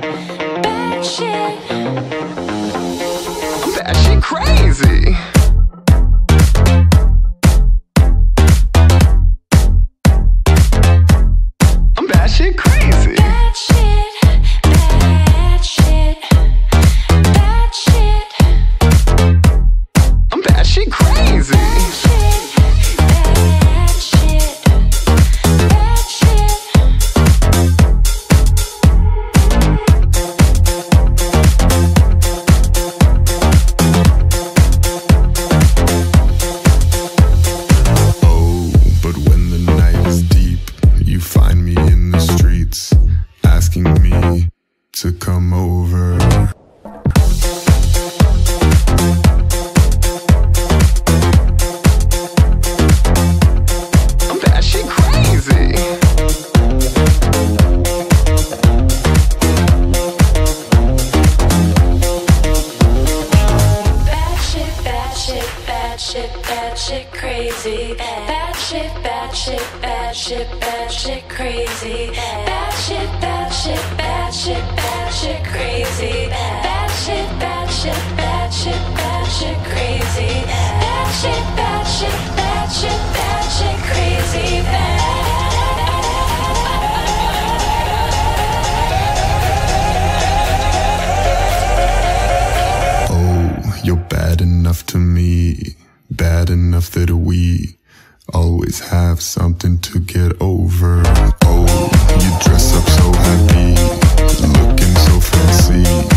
bad shit. I'm batshit crazy. I'm batshit crazy. Bad shit, bad shit, bad shit. I'm batshit crazy. Bad shit, bad shit. Oh, but when the night is deep, you find me in the streets, asking me to come over. I'm batshit crazy. Bad shit, bad shit, bad shit, bad shit, crazy. Bad shit, bad shit, bad shit, bad shit, crazy. Bad shit, bad shit, bad shit, bad shit, crazy. Bad shit, bad shit, bad shit, bad shit, crazy. Bad shit, bad shit, bad shit, bad shit, crazy. Oh, you're bad enough to me, bad enough that we always have something to get over. Oh, you dress up so happy, looking so fancy.